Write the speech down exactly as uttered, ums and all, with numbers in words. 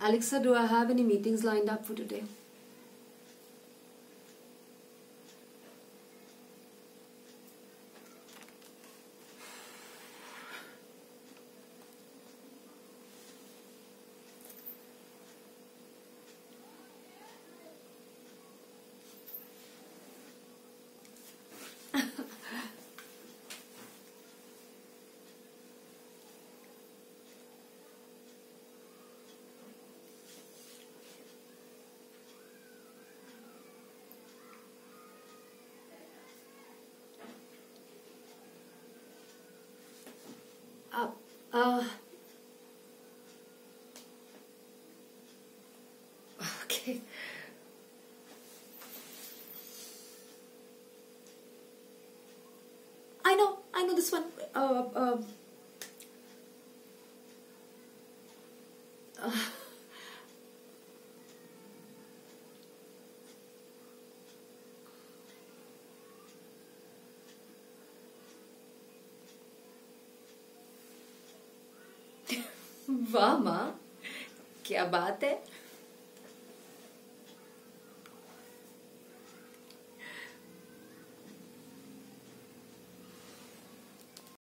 Alexa, do I have any meetings lined up for today? Uh, uh, okay. I know, I know this one. Uh, uh, uh, वाह माँ, क्या बात है.